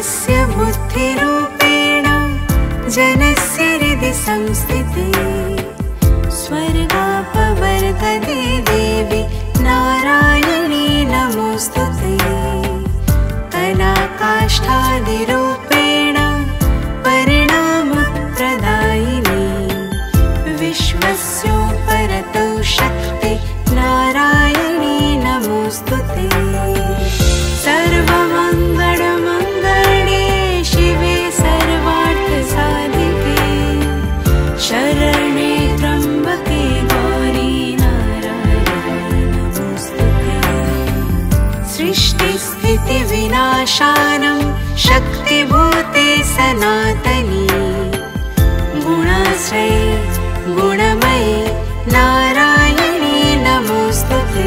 सर्वस्य बुद्धिरूपेण जनस्य हृदि संस्थिते स्वर्गापवर्गदे देवी नारायणी नमोस्तुते कलाकाष्ठादिरूपेण परिणामप्रदायिनी विश्वस्योपरतौ शक्ति नारायणी नमोस्तुते सर्वमङ्गलमङ्गले शिवे सर्वार्थसाधिके शरण्ये त्र्यम्बके गौरी नारायणी नमोस्तुते सृष्टिस्थितिविनाशानं शक्तिभूते सनातनी गुणाश्रये गुणमयी नारायणी नमोस्तुते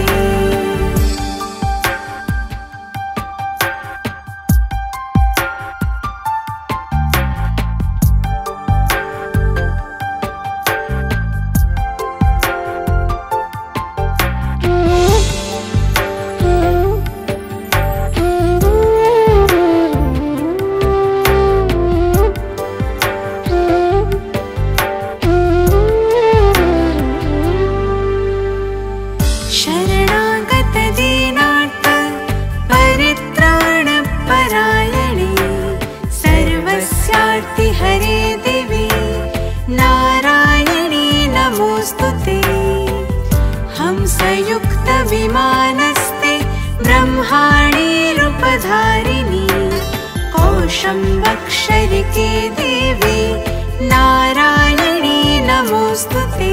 विमानस्ते ब्रह्माणी रूपधारिणी कौशम्बक्षरिके देवी नारायणी नमोस्तुते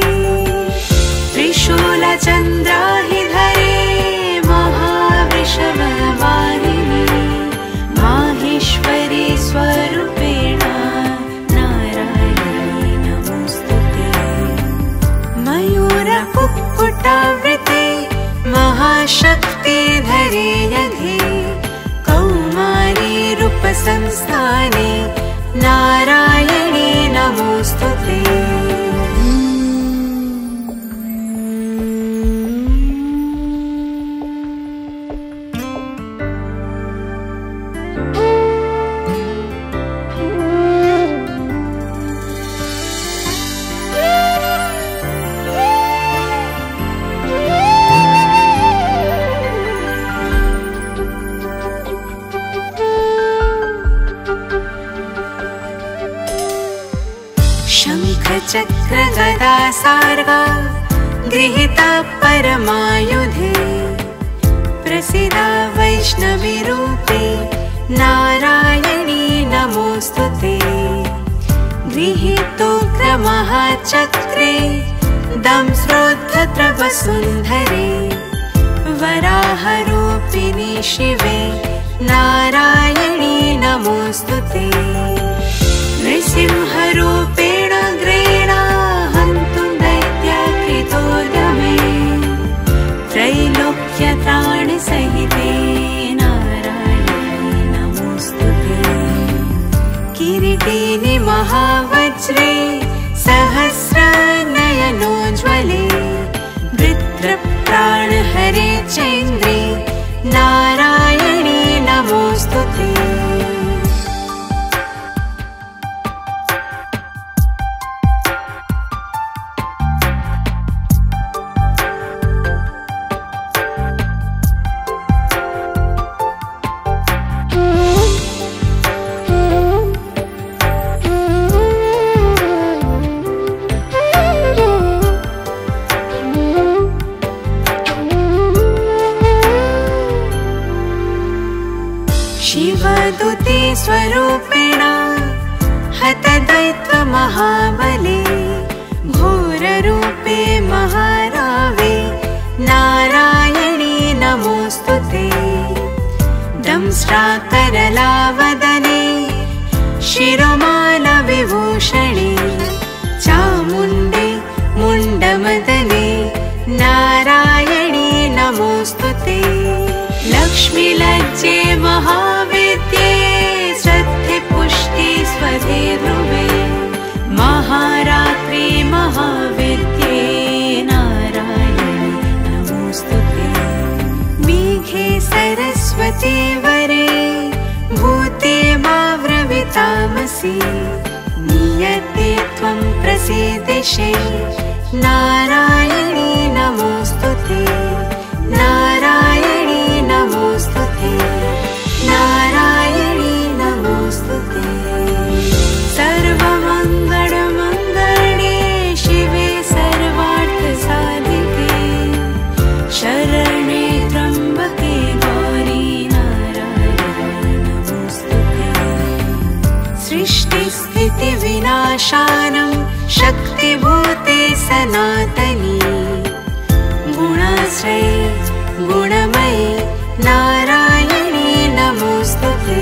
त्रिशूलचन्द्राहिधरे महावृषभवाहिनी माहेश्वरी स्वरूपेण नारायणी नमोस्तुते मयूरकुक्कुटावृते महाशक्ति धरे यघे कौमारी रूपसंस्थाने नारायणी नमोस्तुते चक्र गदा सार्गा गृहीता परमायुधे प्रसीदा वैष्णवीरूपे नारायणी नमोस्तुते गृहीतोग्रमहाचक्रे दंश्रोद्धत्रवसुन्धरे वराहरूपिणी शिवे नारायणी नमोस्तुते नृसिंहरूपेण हन्तुं दैत्याकृतोद्यमे त्रैलोक्यत्राणसहिते नारायणी नमोस्तुते किरीटिनि महावज्रे सहस्रनयनोज्ज्वले वृत्रप्राणहरे चैन्द्रे नारायणी नमोस्तुते शिवदूते स्वरूपेण हतदैत्यमहाबले घोररूपे महारावे नारायणी नमोस्तुते दंष्ट्राकरलावदने शिरोमालविभूषणे चामुण्डे मुण्डमदने नारायणी नमोस्तुते लक्ष्मीलज्जे महाविद्ये श्रद्धे पुष्टि स्वधे ध्रुवे महारात्रि महाविद्ये नारायणी नमोस्तुते मेघे सरस्वती वरे भूते सृष्टिस्थितिविनाशानं शक्तिभूते सनातनी गुणाश्रये गुणमये नारायणी नमोस्तुते।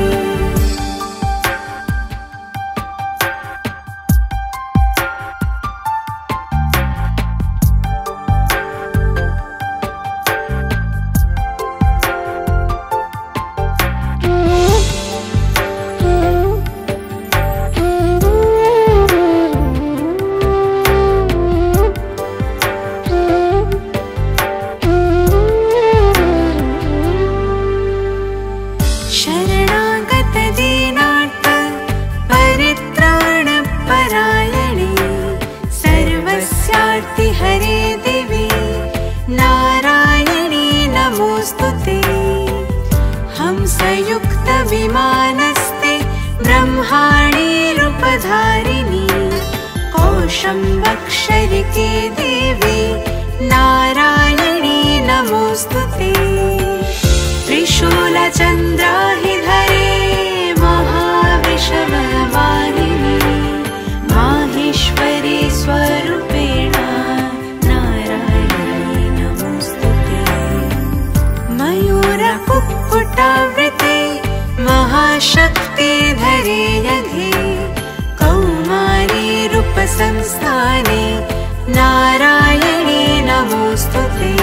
हरे देवी नारायणी नमोस्तुते। हंसयुक्त विमानस्ते ब्रह्माणी रूपधारिणी कौशम्बक्षरिके देवी नारायणी नमोस्तुते। त्रिशूलचन्द्राहिधरे महावृषभवाहिनी माहेश्वरी स्वरूपेण कुक्कुटावृते महाशक्ति धरे यघे कौमारी रूपसंस्थाने नारायणी नमोस्तुते।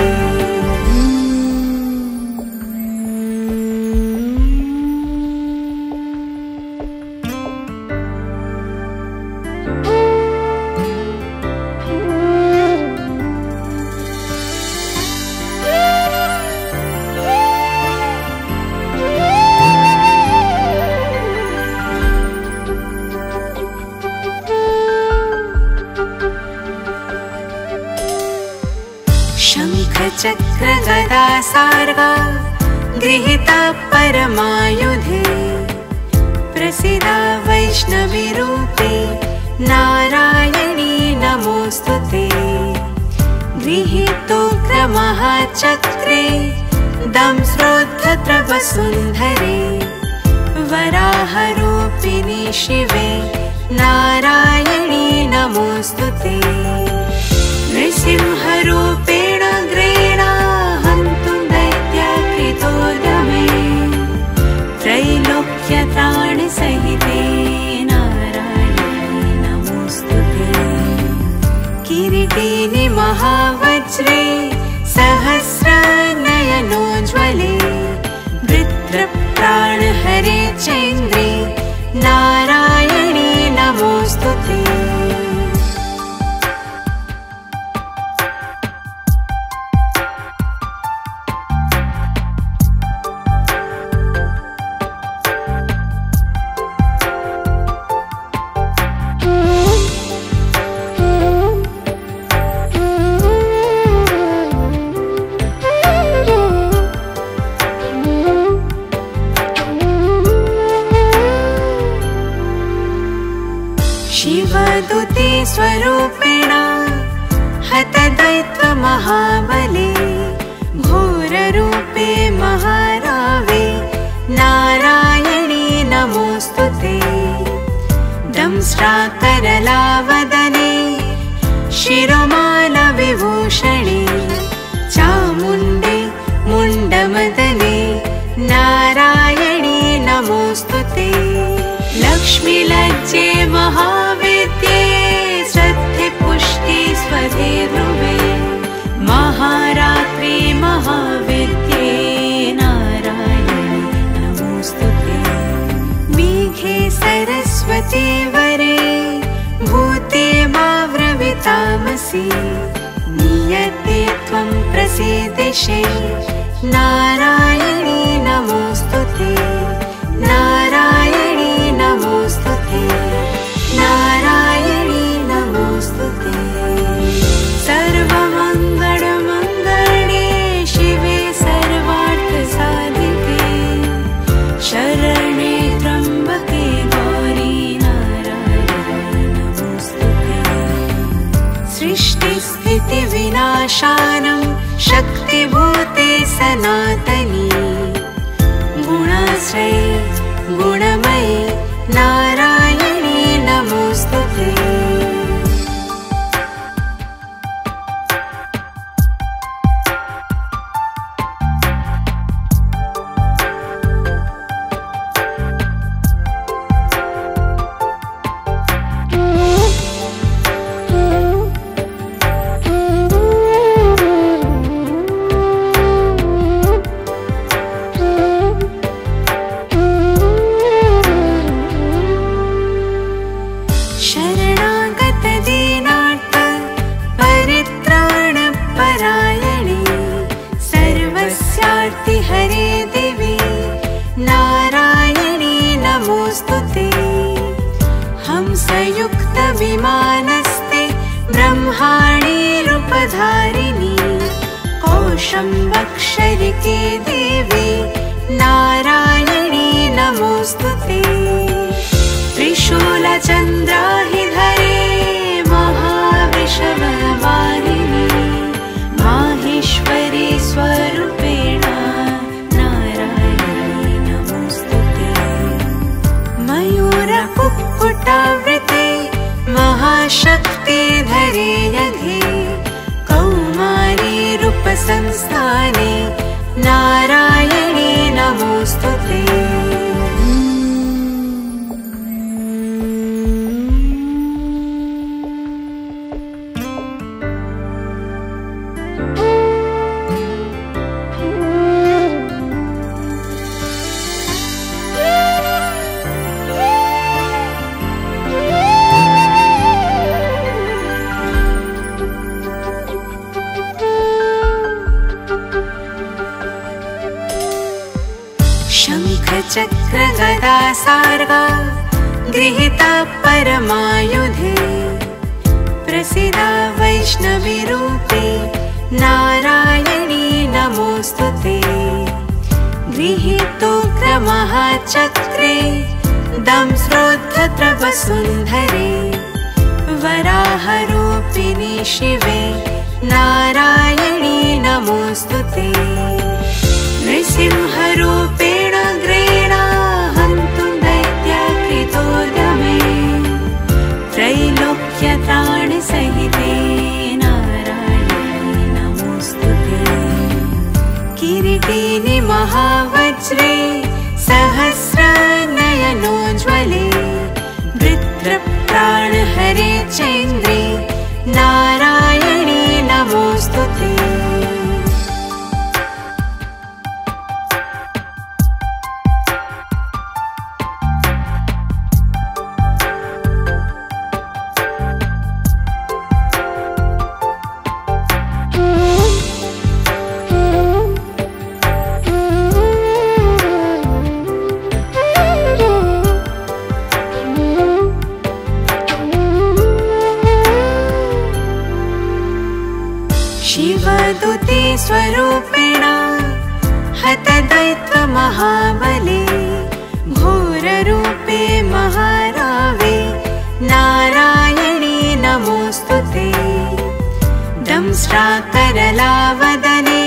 शङ्खचक्र गदा सार्गा गृहीता परमायुधे प्रसीदा वैष्णवीरूपे नारायणी नमोस्तुते। गृहीतोग्रमहाचक्रे दंश्रोद्धत्रवसुन्धरे वराहरूपिणि शिवे नारायणी नमोस्तुते। नृसिंहरूपेण ग्रेणा हन्तुं दैत्याकृतोद्यमे त्रैलोक्यत्राणसहिते नारायणी नमोस्तुते। किरीटिनि महावज्रे सहस्रनयनोज्ज्वले वृत्रप्राणहरे चैन्द्रे नारायणी नमोस्तुते। शिवदूते स्वरूपेण हतदैत्य महाबले घोररूपे महारावे नारायणी नमोस्तुते। दंष्ट्राकरलावदने शिरोमालविभूषणे चामुण्डे मुण्डमदने नारायणी नमोस्तुते। लक्ष्मीलज्जे महाविद्ये श्रद्धे पुष्टि स्वधे ध्रुवे महारात्रि महाविद्ये नारायणी नमोस्तुते। मेघे सरस्वती वरे भूते माव्रवितामसि नियते त्वं प्रसीदिषे नारायणी नमोस्तुते। नारायणी नमोस्तुते। नारायणी नमोस्तुते। सर्वमङ्गलमङ्गले शिवे सर्वार्थसाधिके शरणे त्र्यम्बके गौरी नारायणी नमोस्तुते। सृष्टिस्थितिविनाशानं शक्तिभूते सनातनी गुणाश्रये गुणमये नारायणी विमानस्ते ब्रह्माणि रूपधारिणी कौशम्बक्षरिके देवी नारायणी नमोस्तुते। त्रिशूलचन्द्राहिधरे महावृषभवाहिनी माहेश्वरी स्वरूपेण नारायणी नमोस्तुते। मयूरकुक्कुटावृते महाशक्तिधरे यघे कौमारी रूपसंस्थाने नारायणी नमोस्तुते। शङ्खचक्र गदा सार्गा गृहीता परमायुधे प्रसीदा वैष्णवीरूपे नारायणी नमोस्तुते। गृहीतोग्रमहाचक्रे दंश्रोद्धत्रवसुन्धरे वराहरूपिणि शिवे नारायणी नमोस्तुते। नृसिंहरूपेण ग्रेणा हन्तुं दैत्याकृतोद्यमे त्रैलोक्यत्राणसहिते नारायणी नमोस्तुते। किरीटिनि महावज्रे सहस्रनयनोज्ज्वले वृत्रप्राणहरे चैन्द्रे नारायणी नमोस्तुते। शिवदूते स्वरूपेण हतदैत्यमहाबले घोररूपे महारावे नारायणी नमोस्तुते। दंष्ट्राकरलावदने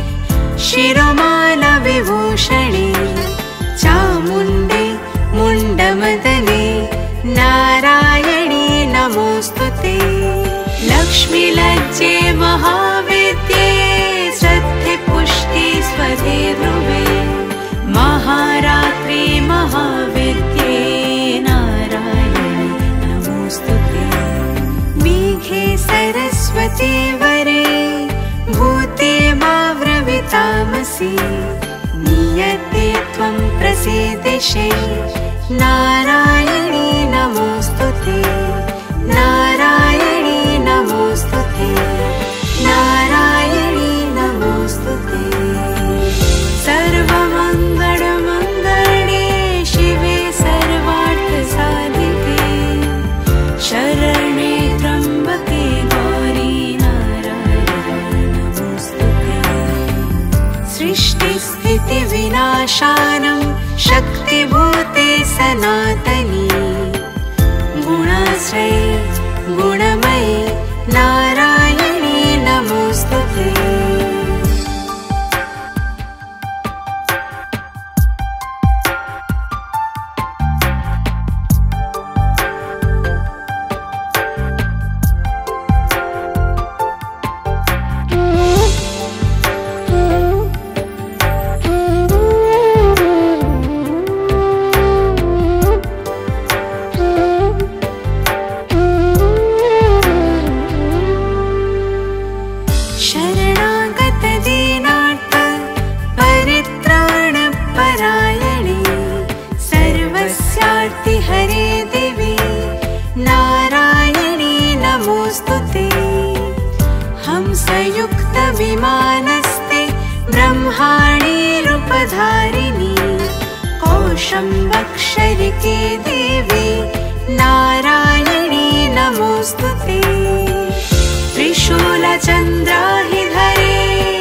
शिरोमालविभूषणे चामुण्डे मुण्डमदने नारायणी नमोस्तुते। लक्ष्मीलज्जे महाविद्ये श्रद्धे पुष्टि स्वधे ध्रुवे महारात्रि महाविद्ये नारायणी नमोस्तुते। मेघे सरस्वती वरे भूते माव्रवितामसि नीयते त्वं प्रसीदिषे नारायणी नमोस्तुते। नारायणी नमोस्तुते। नारायणी नमोस्तुते। सर्वमङ्गलमङ्गले शिवे सर्वार्थसाधिके शरणे त्र्यम्बके गौरी नारायणी नमोस्तुते। सृष्टिस्थितिविनाशानं शक्तिभूते सनातनी गुणाश्रये गुणमयी नारायणी नमोस्तुते। विमानस्ते ब्रह्माणि रूपधारिणी कौशम्बक्षरिके देवी नारायणी नमोस्तुते। त्रिशूलचन्द्राहिधरे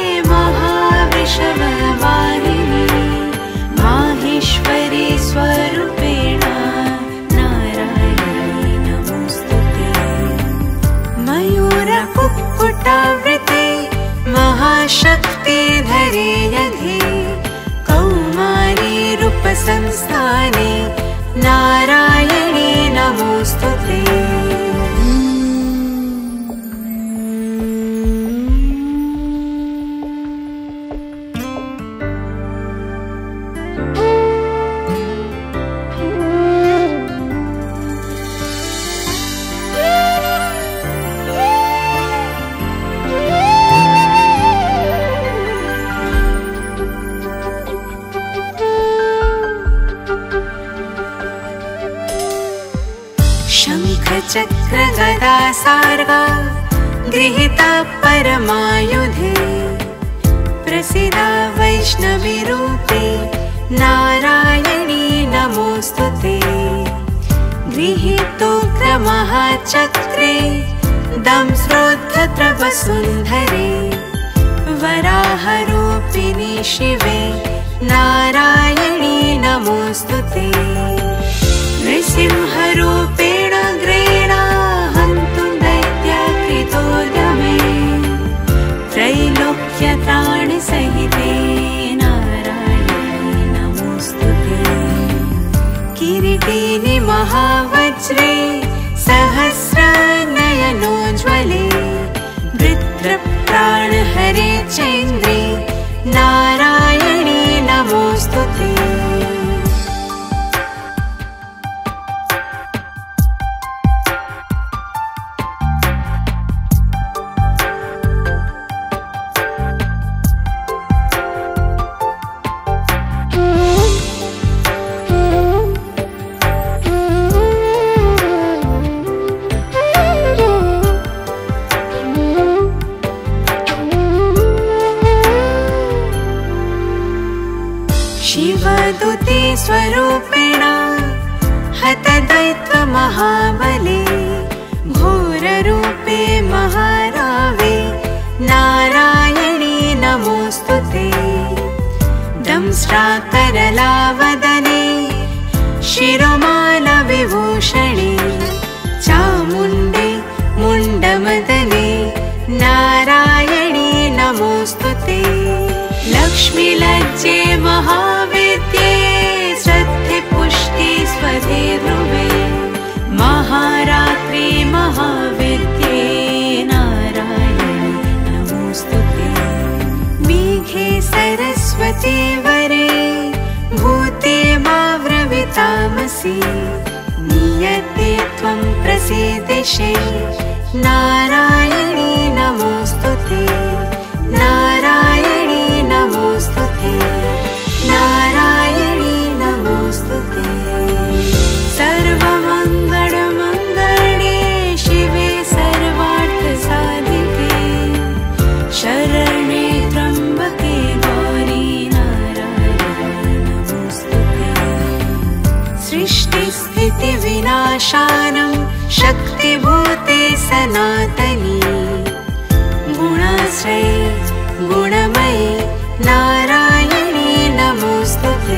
महावृषभवाहिनी माहेश्वरी स्वरूपेण नारायणी नमोस्तुते। मयूरकुक्कुटावृते महाशक्तिधरे यधे कौमारी रूपसंस्थाने नारायणी नमोस्तुते। शङ्खचक्र गदा सार्गा गृहीता परमायुधे प्रसीदा वैष्णवीरूपे नारायणी नमोस्तुते। गृहीतोग्रमहाचक्रे दंश्रोद्धत्रवसुन्धरे वराहरूपिणि शिवे नारायणी नमोस्तुते। नृसिंहरूपेण ग्रेणाहन्तुं दैत्याकृतोद्यमे त्रैलोक्यत्राणसहिते नारायणी नमोस्तुते। किरीटिनि महावज्रे सहस्रनयनोज्ज्वले वृत्रप्राणहरे चैन्द्रे नारायणी नमोस्तुते। शिवदूते स्वरूपेण हतदैत्यमहाबले घोररूपे महारावे नारायणी नमोस्तुते। दंष्ट्राकरलावदने शिरोमालविभूषणे चामुण्डे मुण्डमदने नारायणी नमोस्तुते। लक्ष्मीलज्जे महाविद्ये श्रद्धे पुष्टि स्वधे ध्रुवे महारात्रि महाविद्ये नारायणी नमोस्तुते। मेघे सरस्वती वरे भूते माव्रवितामसि नियते त्वं प्रसीदिषे नारायणी नमोस्तुते। नारायणी नमोस्तुते। नारायणी नमोस्तुते। सर्वमङ्गलमङ्गले शिवे सर्वार्थसाधिके शरण्ये त्र्यम्बके गौरी नारायणी नमोस्तुते। सृष्टिस्थितिविनाशानं शक्तिभूते सनातनी गुणाश्रये गुणमयी नारायणी नमोस्तुते।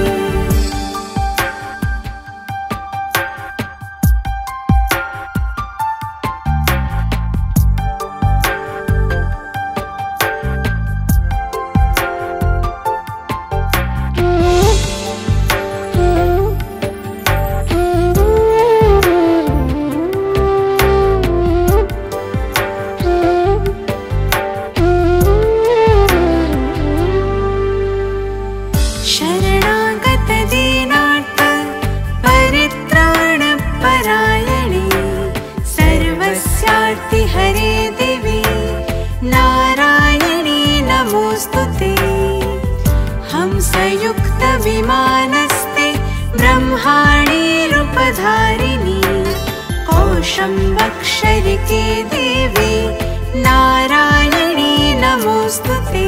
विमानस्ते ब्रह्माणि रूपधारिणी कौशम्बक्षरिके देवी नारायणी नमोस्तुते।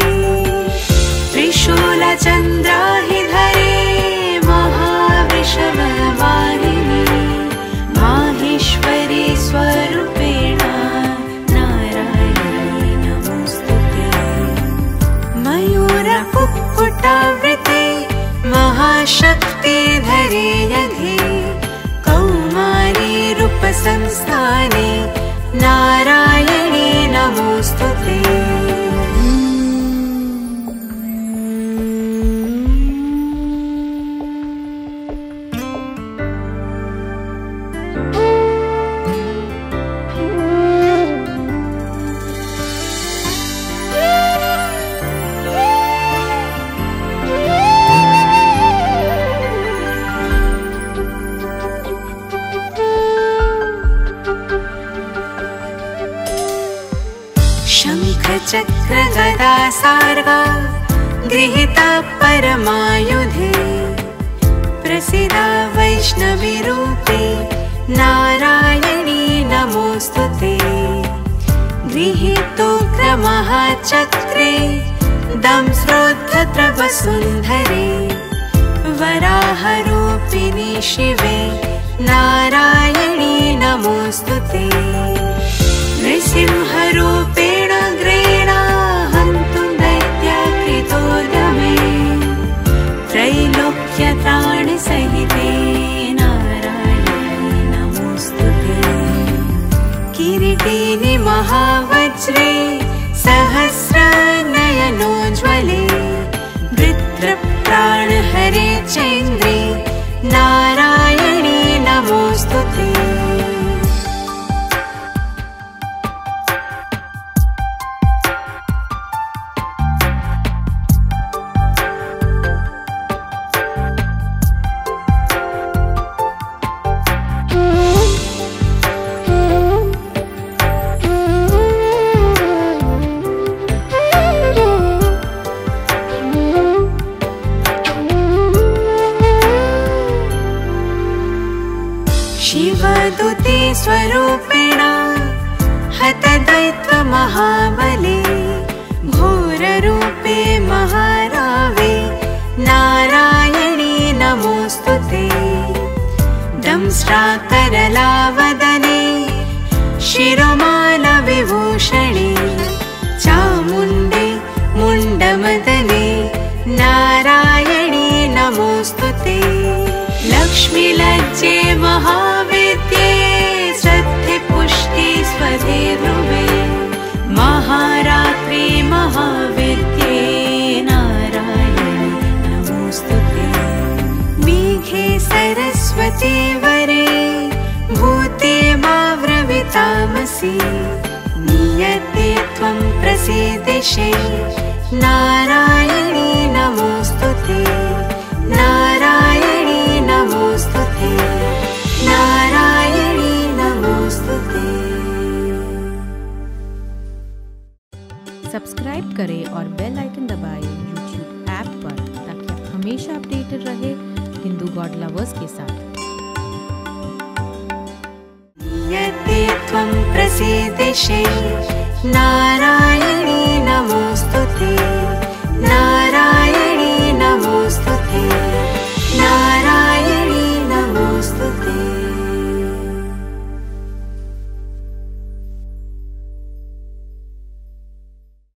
त्रिशूलचन्द्राहिधरे महावृषभवाहिनी माहेश्वरी स्व संस्थाने नारायणी नमोस्तुते। चक्र गदा सार्गा गृहीता परमायुधे प्रसीदा वैष्णवी रूपे नारायणी नमोस्तुते। गृहीतोग्रमहाचक्रे दंश्रोद्धत्रवसुन्धरे वराहरूपिणि शिवे नारायणी नमोस्तुते। नृसिंहरूपेण हन्तुं दैत्याकृतोद्यमे त्रैलोक्यत्राणसहिते नारायणी नमोस्तुते। किरीटिनि महावज्रे सहस्रनयनोज्ज्वले वृत्रप्राणहरे चैन्द्रे नारायणी नमोस्तुते। शिवदूते स्वरूपेण हतदैत्यमहाबले घोररूपे महारावे नारायणी नमोस्तुते। दंष्ट्राकरलावदने शिरोमालविभूषणे चामुण्डे मुण्डमदने नारायणी नमोस्तुते। लक्ष्मीलज्जे महाविद्ये श्रद्धे पुष्टि स्वधे ध्रुवे महारात्रि महाविद्ये नारायणी नमोस्तुते। मेघे सरस्वती वरे भूते माव्रवितामसि नीयते त्वं प्रसीदिषे नारायणी नमोस्तुते। नारायणी नमोस्तुते। नारायणी नमोस्तुते। सब्सक्राइब करें और बेल आइकन दबाएं YouTube ऐप पर ताकि आप हमेशा अपडेटेड रहे हिंदू गॉड लवर्स के साथ। यते त्वं प्रसीदिषे नारायणी